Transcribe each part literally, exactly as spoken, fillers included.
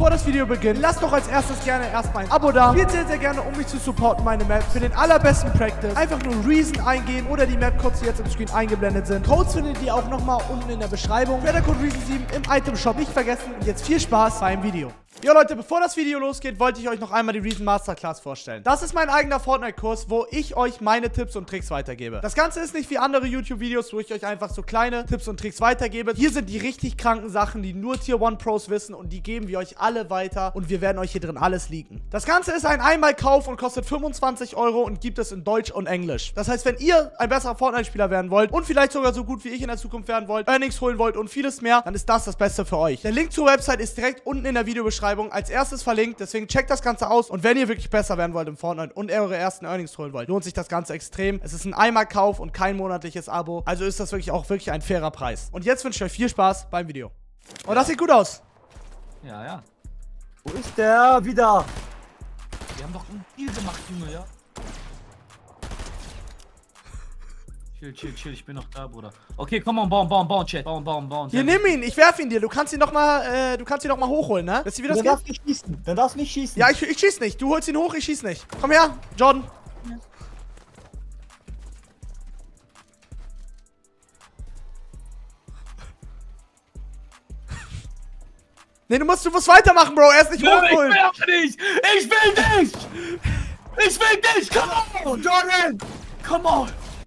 bevor das Video beginnt, lasst doch als erstes gerne erstmal ein Abo da. Spielt sehr, sehr gerne, um mich zu supporten, meine Map. Für den allerbesten Practice einfach nur Reason eingeben oder die Map-Codes, die jetzt im Screen eingeblendet sind. Codes findet ihr auch nochmal unten in der Beschreibung. Code Reason sieben im Item-Shop nicht vergessen. Und jetzt viel Spaß beim Video. Ja Leute, bevor das Video losgeht, wollte ich euch noch einmal die Reason Masterclass vorstellen. Das ist mein eigener Fortnite-Kurs, wo ich euch meine Tipps und Tricks weitergebe. Das Ganze ist nicht wie andere YouTube-Videos, wo ich euch einfach so kleine Tipps und Tricks weitergebe. Hier sind die richtig kranken Sachen, die nur Tier eins Pros wissen und die geben wir euch alle weiter und wir werden euch hier drin alles leaken. Das Ganze ist ein Einmalkauf und kostet fünfundzwanzig Euro und gibt es in Deutsch und Englisch. Das heißt, wenn ihr ein besserer Fortnite-Spieler werden wollt und vielleicht sogar so gut wie ich in der Zukunft werden wollt, Earnings holen wollt und vieles mehr, dann ist das das Beste für euch. Der Link zur Website ist direkt unten in der Videobeschreibung als erstes verlinkt, deswegen checkt das Ganze aus und wenn ihr wirklich besser werden wollt im Fortnite und eure ersten Earnings holen wollt, lohnt sich das Ganze extrem. Es ist ein Einmalkauf und kein monatliches Abo, also ist das wirklich auch wirklich ein fairer Preis. Und jetzt wünsche ich euch viel Spaß beim Video. Oh, das sieht gut aus. Ja, ja. Wo ist der wieder? Wir haben doch einen Deal gemacht, Junge, ja? Chill, chill, chill, ich bin noch da, Bruder. Okay, komm on, bauen, bauen, bauen, Chat. Bauen, bauen, bauen. Hier, nimm ihn, ich werf ihn dir. Du kannst ihn noch mal, äh, du kannst ihn noch mal hochholen, ne? Wisst ihr, wie das Dann geht? darfst nicht schießen. Dann darfst nicht schießen. Ja, ich, ich schieß nicht. Du holst ihn hoch, ich schieß nicht. Komm her, Jordan. Ja. Nee, du musst, du musst weitermachen, Bro. Er ist nicht Nein, hochholen. ich will auch nicht! Ich will nicht! Ich will nicht! Come on! Jordan! Come on!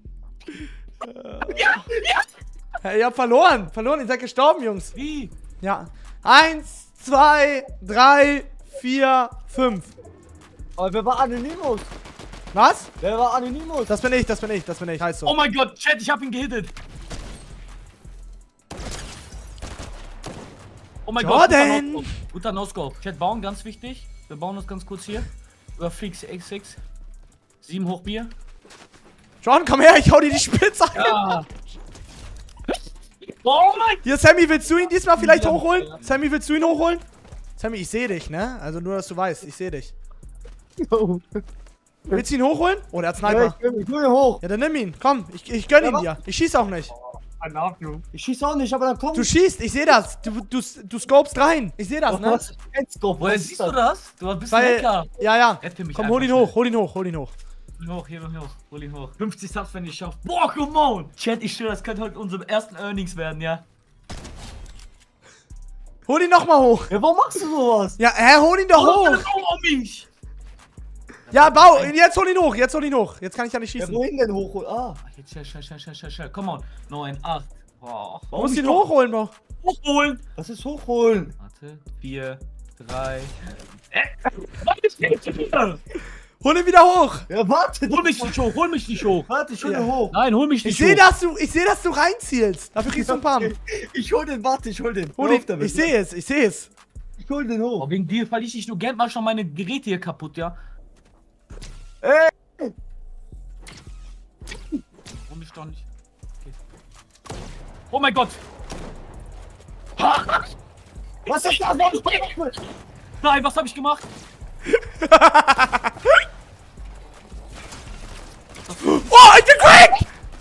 Ja, ja! Hey, ihr habt verloren. Verloren, ihr seid gestorben, Jungs. Wie? Ja. Eins, zwei, drei, vier, fünf. Aber wer war Anonymous? Was? Wer war Anonymous? Das bin ich, das bin ich, das bin ich. Heißt so. Oh mein Gott, Chat, ich hab ihn gehittet. Oh mein Jordan! Gott, guter No-Scope. Chat, bauen, ganz wichtig. Wir bauen das ganz kurz hier. Über Fix X sechs. sieben hoch Bier. Jordan, komm her, ich hau dir die Spitze ein. Ja. Oh mein Hier, Sammy, willst du ihn diesmal vielleicht Ja. hochholen? Sammy, willst du ihn hochholen? Sammy, ich sehe dich, ne? Also nur, dass du weißt, ich sehe dich. Yo. Willst du ihn hochholen? Oh, der hat Ja, Sniper. ich will ich will ihn hoch. Ja, dann nimm ihn. Komm, ich, ich gönn ihn Ja, dir. Ich schieß auch nicht. I love you. Ich schieß auch nicht, aber dann komm. Du schießt, ich sehe das. Du, du, du scopest rein. Ich sehe das, ne? Was? Scope. Woher Was ist siehst du das? Du bist ein Weil, Hacker. ja, ja. Rette mich Komm, hol ihn einfach hoch, hol ihn hoch, hol ihn hoch. Hol ihn hoch, hier hoch, hol ihn hoch. fünfzig Subs, wenn ich schaff. Boah, come on! Chat, ich schwöre, das könnte heute unsere ersten Earnings werden, ja? Hol ihn nochmal hoch. Ja, warum machst du sowas? Ja, hä, hol ihn doch Oh, hoch. oh, mich! Ja, bau, jetzt hol ihn hoch, jetzt hol ihn hoch. Jetzt kann ich ja nicht Ja, schießen. wohin denn hoch? Ah. Jetzt schnell, schnell, schnell, schnell, schnell, schnell. Come on. neun, acht. Boah. Du musst ihn hochholen, Bro. Hochholen! Was ist hochholen? Warte. vier, drei. Äh, was ist jetzt hier? Hol ihn wieder hoch. Ja, warte. Hol mich nicht hoch, hol mich nicht hoch. Warte, ich hol Ja. den hoch. Nein, hol mich Ich nicht sehe, hoch. dass du, ich sehe, dass du reinzielst. Dafür kriegst du einen Pump. Ich hol den, warte, ich hol den. Hol Hör auf ihn. damit, Ich sehe es, ich sehe es. Ich hol den hoch. Oh, wegen dir verliere ich nur Geld, mach schon meine Geräte hier kaputt, ja? Ey! Hol mich doch nicht. Okay. Oh mein Gott! Was ist das? Warum spring ich mit? Nein, was habe ich gemacht? Oh, ich bin cracked!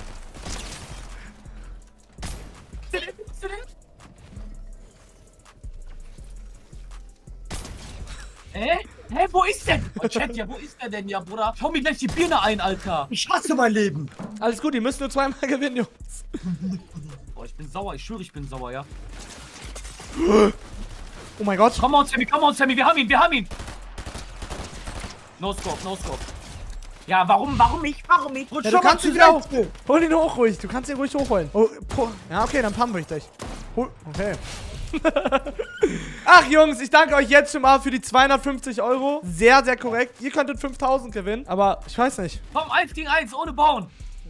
Hä? Hä, wo ist der? Oh, Chat, ja, wo ist der denn, ja, Bruder? Schau mir gleich die Birne ein, Alter. Ich hasse mein Leben. Alles gut, ihr müsst nur zweimal gewinnen, Jungs. Oh, ich bin sauer, ich schwöre, ich bin sauer, ja. Oh mein Gott. Komm on, Sammy, komm on, Sammy, wir haben ihn, wir haben ihn. No scope, no scope. Ja, warum, warum nicht, warum nicht? Ja, du kannst ihn wieder hoch. Hol ihn hoch ruhig, du kannst ihn ruhig hochholen. Oh, po- ja, okay, dann pump ich dich. Hol, okay. Ach, Jungs, ich danke euch jetzt schon mal für die zweihundertfünfzig Euro. Sehr, sehr korrekt. Ihr könntet fünftausend gewinnen, aber ich weiß nicht. Komm, eins gegen eins, ohne bauen.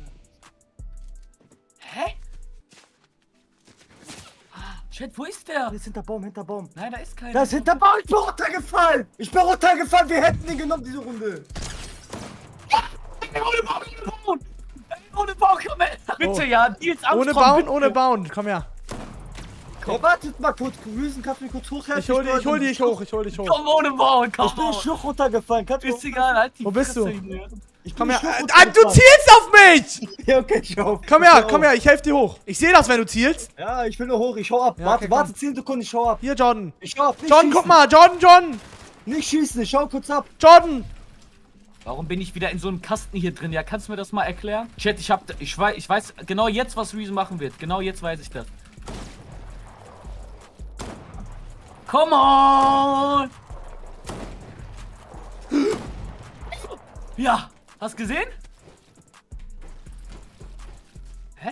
Hä? Chat, wo ist der? Der ist hinter Baum, hinter Baum. Nein, da ist keiner. Da ist hinter Baum. Ich bin runtergefallen. Ich bin runtergefallen. Wir hätten ihn genommen, diese Runde. Ey, ohne Bauen, ohne Bauen. Ey, ohne Bauen, komm her. Bitte, Oh. ja, Deals Armstrong, Ohne Bauen, bitte. ohne Bauen. Komm her. Ja, wartet mal kurz. Grüßen, kannst du mich kurz hochhelfen? Ich hol, dich- ich hol dich hoch, ich hol dich hoch. Komm, ohne Bauen, komm. Ich bin schon runtergefallen. Kannst du Ist egal, halt die Wo bist Fresse du? hier. Ich Komm bin her. nicht Äh, ah, du zielst auf mich! Ja, okay, ich hau. Komm her, komm her, ich helf dir hoch. Ich sehe das, wenn du zielst. Ja, ich will nur hoch, ich schau ab. Ja, warte, okay, warte, komm. zehn Sekunden, ich schau ab. Hier, Jordan. Ich schau ab. Nicht Jordan, schießen. guck mal, Jordan, Jordan. Nicht schießen, ich schau kurz ab. Jordan. Warum bin ich wieder in so einem Kasten hier drin? Ja, kannst du mir das mal erklären? Chat, ich hab, ich weiß, ich weiß genau jetzt, was Reason machen wird. Genau jetzt weiß ich das. Come on! Ja, hast gesehen? Hä?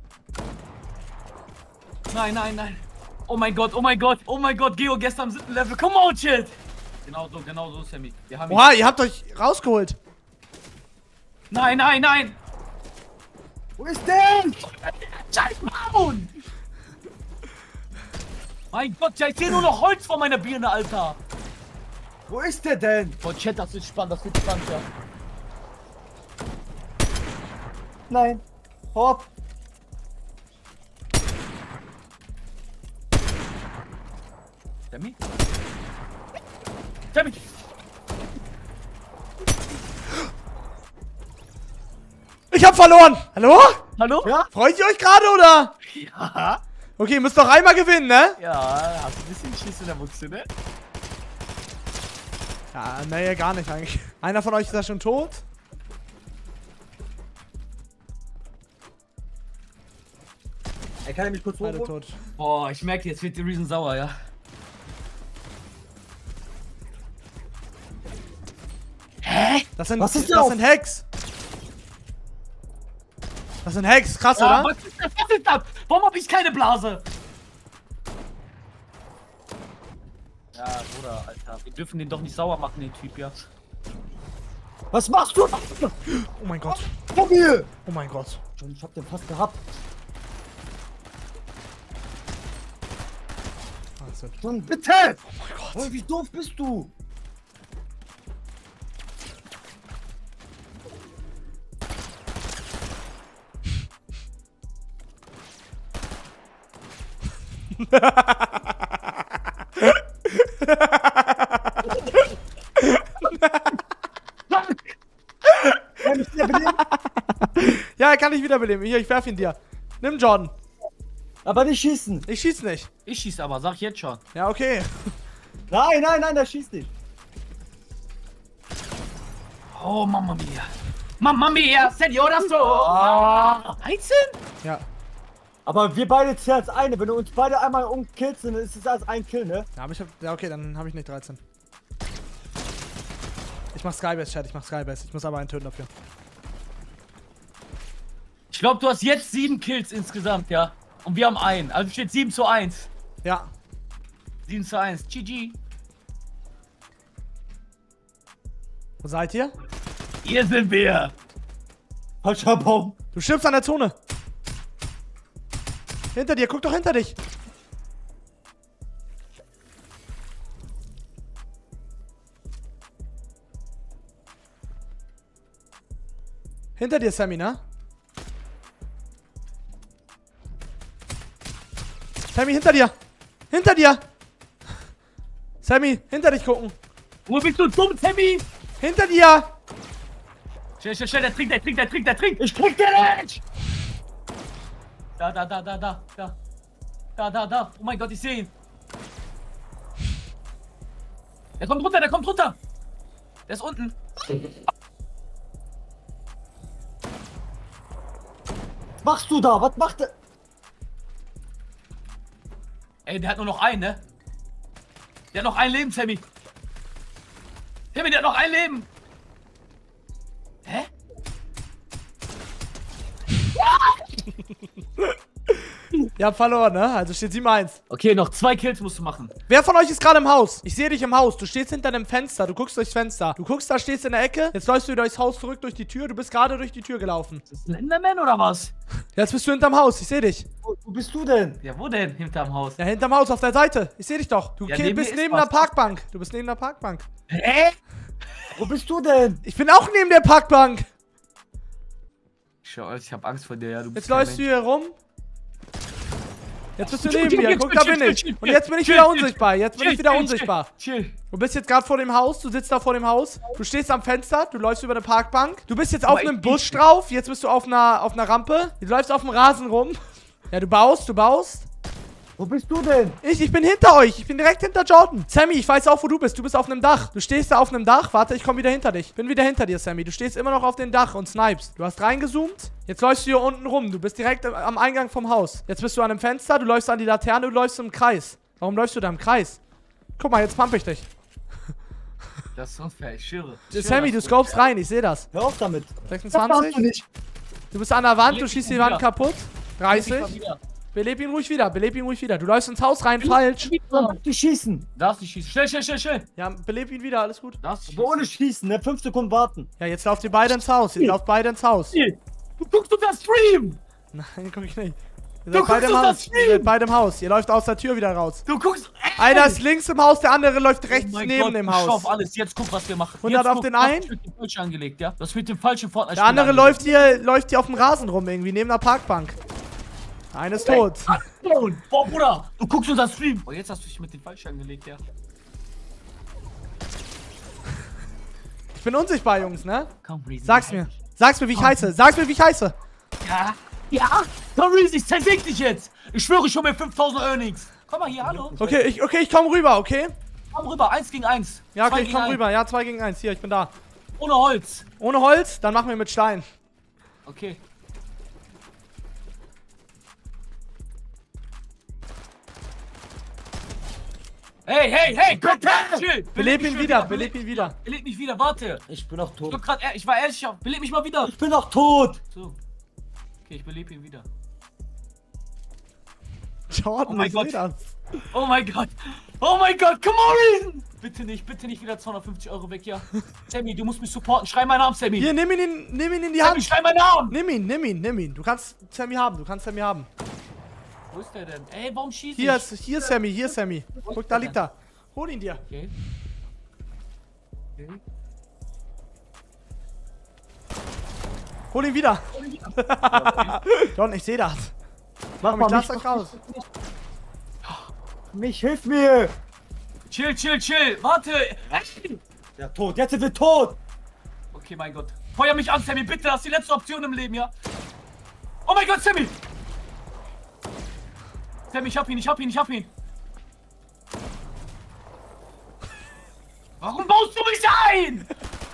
Nein, nein, nein. Oh mein Gott, oh mein Gott, oh mein Gott, Geo gestern am siebten Level. Come on, Chat! Genau so, genau so, Sammy. Wir haben ihn. Oha, ihr habt euch rausgeholt. Nein, nein, nein! Wo ist der? Scheiß Maun! Mein Gott, ja, ich sehe nur noch Holz vor meiner Birne, Alter! Wo ist der denn? Boah, Chat, das wird spannend, das wird spannend, ja. Nein. Hopp. Sammy? Sammy! Ich hab verloren. Hallo? Hallo? Ja? Freut ihr euch gerade, oder? Ja? Okay, ihr müsst doch einmal gewinnen, ne? Ja, hast du ein bisschen Schiss in der Buchse, ne? Ja, nee, gar nicht eigentlich. Einer von euch ist ja schon tot. Er kann mich kurz Beide hochholen. tot. Boah, ich merke, jetzt wird die Reason sauer, ja. Hä? Das sind, Was ist das auf? sind Hacks. Das sind Hacks, krass, Ja, oder? was ist das? Was ist das? Warum hab ich keine Blase? Ja, Bruder, Alter. Wir dürfen den doch nicht sauer machen, den Typ, ja. Was machst du? Oh mein Gott. Von mir! Oh mein Gott. Ich hab den fast gehabt. Wahnsinn. Schon bitte! Oh mein Gott. Oh, wie doof bist du? Kann ich wieder beleben? Ja, kann ich wiederbeleben. Hier, ich werf ihn dir. Nimm Jordan. Aber nicht schießen. Ich schieß nicht. Ich schieß aber, sag ich jetzt schon. Ja, okay. Nein, nein, nein, der schießt nicht. Oh, Mamma mia. Mamma mia, Senora so. Ah. einzehn? Ja. Aber wir beide zählen als eine. Wenn du uns beide einmal umkillst, dann ist es als ein Kill, ne? Ja, aber ich hab. Ja, okay, dann habe ich nicht dreizehn. Ich mach Skybase, Chat. Ich mach Skybase. Ich muss aber einen töten dafür. Ich glaube, du hast jetzt sieben Kills insgesamt, ja. Und wir haben einen. Also steht sieben zu eins. Ja. sieben zu eins. G G. Wo seid ihr? Hier sind wir. Falscher Baum. Du stirbst an der Zone. Hinter dir, guck doch hinter dich. Hinter dir, Sammy, ne? Sammy, hinter dir! Hinter dir! Sammy, hinter dich gucken! Wo bist du dumm, Sammy? Hinter dir! Schnell, schnell, schnell, der trinkt, der trinkt, der trinkt, der trinkt. Ich krieg den nicht! Da, da, da, da, da, da. Da, da, da. Oh mein Gott, ich sehe ihn. Der kommt runter, der kommt runter. Der ist unten. Was machst du da? Was macht der? Ey, der hat nur noch einen, ne? Der hat noch ein Leben, Sammy. Sammy, der hat noch ein Leben. Hä? Ihr habt verloren, ne? Also steht sieben eins. Okay, noch zwei Kills musst du machen. Wer von euch ist gerade im Haus? Ich sehe dich im Haus. Du stehst hinter dem Fenster. Du guckst durchs Fenster. Du guckst, da stehst in der Ecke. Jetzt läufst du durchs Haus zurück durch die Tür. Du bist gerade durch die Tür gelaufen. Ist das ein Enderman oder was? Jetzt bist du hinterm Haus. Ich sehe dich. Wo, wo bist du denn? Ja, wo denn? Hinterm Haus. Ja, hinterm Haus auf der Seite. Ich sehe dich doch. Du Ja, ke- neben bist mir neben ist der was. Parkbank. Du bist neben der Parkbank. Hä? Wo bist du denn? Ich bin auch neben der Parkbank. Schau, ich hab Angst vor dir, ja. Du bist Jetzt kein läufst du Mensch. hier rum. Jetzt bist du neben mir. Guck, da bin ich. Und jetzt bin ich wieder unsichtbar. Jetzt bin ich wieder unsichtbar. Chill. Du bist jetzt gerade vor dem Haus. Du sitzt da vor dem Haus. Du stehst am Fenster. Du läufst über eine Parkbank. Du bist jetzt auf einem Busch drauf. Jetzt bist du auf einer, auf einer Rampe. Du läufst auf dem Rasen rum. Ja, du baust, du baust. Wo bist du denn? Ich, ich bin hinter euch. Ich bin direkt hinter Jordan. Sammy, ich weiß auch, wo du bist. Du bist auf einem Dach. Du stehst da auf einem Dach. Warte, ich komme wieder hinter dich. Bin wieder hinter dir, Sammy. Du stehst immer noch auf dem Dach und snipest. Du hast reingezoomt. Jetzt läufst du hier unten rum. Du bist direkt am Eingang vom Haus. Jetzt bist du an einem Fenster. Du läufst an die Laterne. Du läufst im Kreis. Warum läufst du da im Kreis? Guck mal, jetzt pump ich dich. Das ist unfair, ich schwöre. Sammy, du scopest rein. Ich sehe das. Hör auf damit. sechsundzwanzig. Du nicht. Du bist an der Wand. Beleb Du schießt ihn die Wand wieder. kaputt. dreißig. Beleb ihn ruhig wieder. Beleb ihn ruhig wieder. Du läufst ins Haus rein. Falsch. Die schießen. Darfst nicht schießen. Schnell, schnell, schnell, schnell. Ja, beleb ihn wieder. Alles gut. Darfst nicht Aber ohne schießen, ne? Fünf Sekunden warten. Ja, jetzt lauft ihr beide ins Haus. Jetzt lauft beide ins Haus. Du guckst auf das Stream. Nein, guck ich nicht. Ihr Du seid beide im guckst auf Haus. das Ihr seid Stream. beide im Haus. Ihr läuft aus der Tür wieder raus. Du guckst. Ey. Einer ist links im Haus, der andere läuft rechts Oh mein neben Gott, dem ich schau Haus. auf alles. Jetzt guck, was wir machen. hundert Jetzt auf guck, den du hast einen. dich mit dem falschen angelegt, ja? Das mit dem falschen Fortnite. Der andere läuft hier, läuft hier auf dem Rasen rum irgendwie, neben der Parkbank. Einer ist tot. Boah, Bruder, du guckst unser Stream. Oh, jetzt hast du dich mit dem falschen angelegt, ja? Ich bin unsichtbar, Jungs, ne? Komm, Reezy. Sag's mir. Sag's mir, wie ich heiße. Sag's mir, wie ich heiße. Ja. Ja. Komm, Reezy, ich zersäg dich jetzt. Ich schwöre, ich hol mir fünftausend Earnings. Komm mal hier, hallo. Okay, ich, okay, ich komm rüber, okay? Komm rüber, eins gegen eins. Ja, Zwei okay, ich gegen komm ein. rüber. Ja, zwei gegen eins. Hier, ich bin da. Ohne Holz. Ohne Holz, dann machen wir mit Stein. Okay. Hey, hey, hey, bitte! Chill! Beleb ihn mich wieder, beleb ihn wieder. Beleb mich wieder, warte. Ich bin auch Ich, tot. war grad, ehr- ich war ehrlich, beleb mich mal wieder. Ich bin auch tot. So. Okay, ich belebe ihn wieder. Jordan, Oh mein ich seh Gott. das. Oh mein Gott! Oh mein Gott, come on, Reason! Bitte nicht, bitte nicht wieder zweihundertfünfzig Euro weg, ja? Sammy, du musst mich supporten. Schrei meinen Namen, Sammy! Hier, nimm ihn, in, nimm ihn in die Sammy, Hand. schrei meinen Namen! Nimm ihn, nimm ihn, nimm ihn. Du kannst Sammy haben, du kannst Sammy haben. Wo ist der denn? Ey, warum schießt Hier ich? ist, hier ist Sammy, hier ist Sammy. Guck, da liegt er. Hol ihn dir. Okay. Okay. Hol ihn wieder. Jordan, ich seh das. Mach Komm, mal ich lass mich. euch raus. Mich, hilf mir. Chill, chill, chill! Warte! Ey. Ja, tot. Jetzt sind wir tot. Okay, mein Gott. Feuer mich an, Sammy, bitte! Das ist die letzte Option im Leben, ja? Oh mein Gott, Sammy! Sammy, ich hab ihn, ich hab ihn, ich hab ihn! Warum baust du mich ein?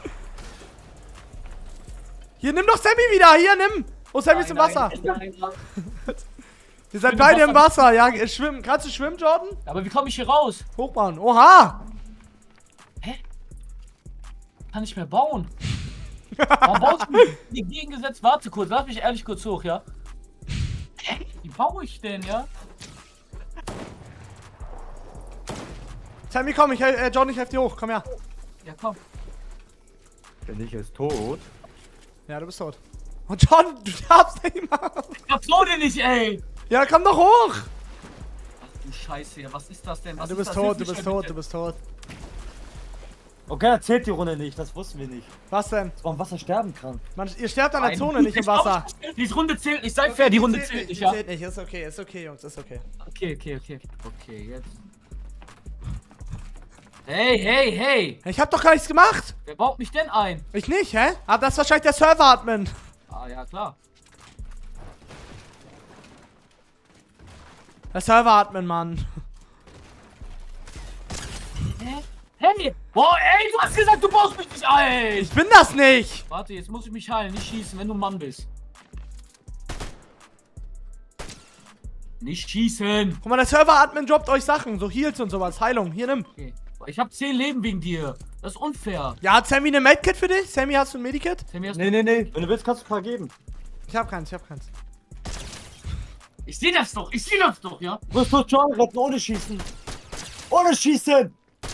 Hier, nimm doch Sammy wieder. Hier, nimm. Oh, Sammy ist im Wasser. Nein, nein. Wir sind bin beide im im Wasser. Ja, äh, schwimmen. Kannst du schwimmen, Jordan? Aber wie komme ich hier raus? Hochbauen. Oha. Hä? Kann ich mehr bauen? Warum baust du mich entgegengesetzt? Warte kurz, lass mich ehrlich kurz hoch, ja? Hä? Wie baue ich denn, ja? Sammy, komm, ich, äh, Jordan, ich helfe dir hoch. Komm her. Ja, komm. Bin ich jetzt tot? Ja, du bist tot. Oh, Jordan, du darfst nicht mal. Vertrau dir nicht, ey! Ja, komm doch hoch. Ach du Scheiße, ja, was ist das denn? Was Du ist bist das? tot, Hilf du mich bist mal tot, bitte. du bist tot. Okay, erzählt die Runde nicht. Das wussten wir nicht. Was denn? Dass man im Wasser sterben kann. Man, ihr sterbt an der Nein, Zone, nicht im ich glaub, Wasser. Die Runde zählt nicht, sei fair, die Runde zählt zählt nicht, die ja? zählt nicht. Ist okay, ist okay, Jungs, ist okay. Okay, okay, okay. Okay, jetzt. Hey, hey, hey! Ich hab doch gar nichts gemacht. Wer baut mich denn ein? Ich nicht, hä? Ah, das ist wahrscheinlich der Server-Admin. Ah, ja, klar. Der Server-Admin, Mann. Hä? Hey! Boah, ey, du hast gesagt, du baust mich nicht ein! Ich bin das nicht. Warte, jetzt muss ich mich heilen, nicht schießen, wenn du ein Mann bist. Nicht schießen! Guck mal, der Server-Admin droppt euch Sachen, so Heals und sowas. Heilung, hier nimm. Okay. Ich hab zehn Leben wegen dir. Das ist unfair. Ja, hat Sammy eine Medkit für dich? Sammy, hast du ein Medikit? Sammy, hast Nee, nee, nee. Wenn du willst, kannst du ein paar geben. Ich hab keins, ich hab keins. Ich seh das doch, ich seh das doch, ja? Du musst nur John retten, ohne Schießen. Ohne Schießen.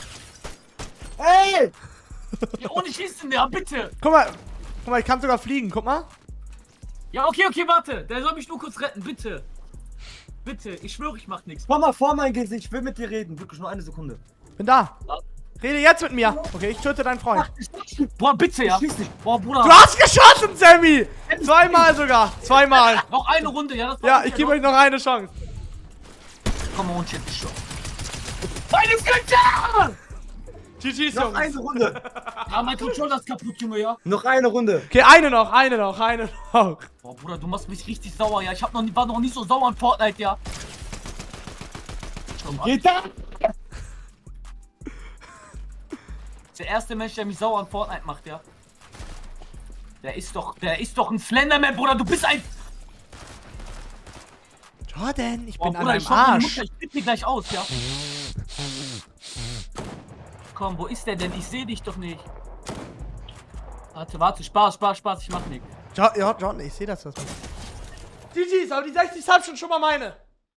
Ey! Ja, ohne Schießen, ja, bitte! Guck mal, guck mal, ich kann sogar fliegen, guck mal. Ja, okay, okay, warte. Der soll mich nur kurz retten, bitte. Bitte, ich schwöre, ich mach nichts. Komm mal vor mein Gesicht, ich will mit dir reden. Wirklich nur eine Sekunde. Bin da. Rede jetzt mit mir. Okay, ich töte deinen Freund. Boah, bitte, ja? Schieß nicht. Boah, Bruder. Du hast geschossen, Sammy! Zweimal sogar. Zweimal. Noch eine Runde, ja? Das war Ja, unfair, ich gebe du euch noch eine Chance. Komm mal und shit schon. Meine Güte! G G's, Noch Jungs. eine Runde. Ja, mein Controller ist kaputt, Junge, ja. Noch eine Runde. Okay, eine noch, eine noch, eine noch. Boah, Bruder, du machst mich richtig sauer, ja. Ich hab noch nie, war noch nie so sauer in Fortnite, ja. Geht da? Der erste Mensch, der mich sauer in Fortnite macht, ja. Der ist doch, der ist doch ein Slenderman, Bruder. Du bist ein... Jordan, ich Boah, bin Bruder, an ich deinem hoffe, meine Arsch. Mutter, ich flippe dir gleich aus, ja. Komm, wo ist der denn? Ich sehe dich doch nicht. Warte, warte, Spaß, Spaß, Spaß, ich mach nichts. Jo ja, Jordan, ich sehe das. Was G G's, aber die sechzig Subs sind schon mal meine.